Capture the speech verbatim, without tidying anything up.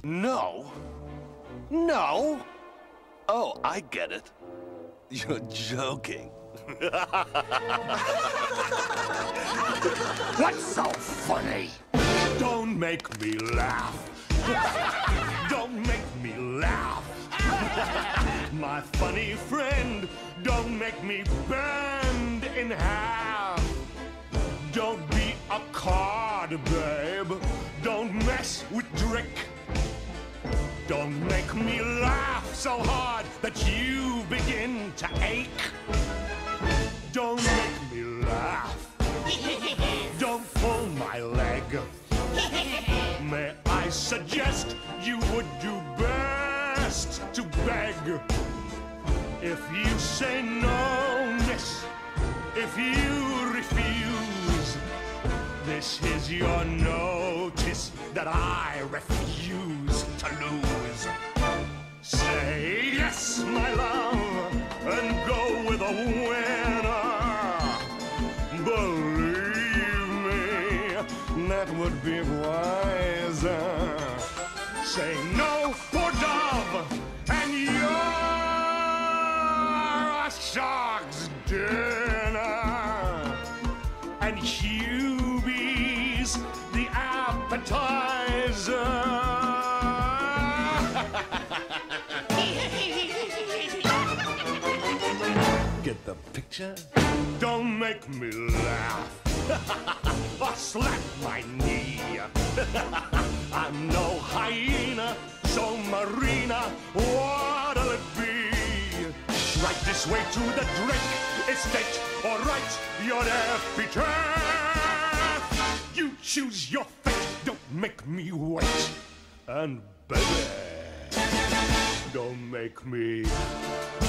No. No. Oh, I get it. You're joking. What's so funny? Don't make me laugh. Don't make me laugh. My funny friend, don't make me bend in half. Don't be a card, babe. Don't mess with Drick. Don't make me laugh so hard that you begin to ache. Don't make me laugh. Don't pull my leg. May I suggest you would do best to beg. If you say no, miss, if you refuse, this is your notice that I refuse to lose. Say yes, my love, and go with a winner. Believe me, that would be wiser. Say no, poor dove, and you're a shark's dinner. And Hubie's the appetizer. Get the picture? Don't make me laugh. Or slap my knee. I'm no hyena, so Marina, what'll it be? Right this way to the Drake estate, or right your epitaph. You choose your fate, don't make me wait. And baby, don't make me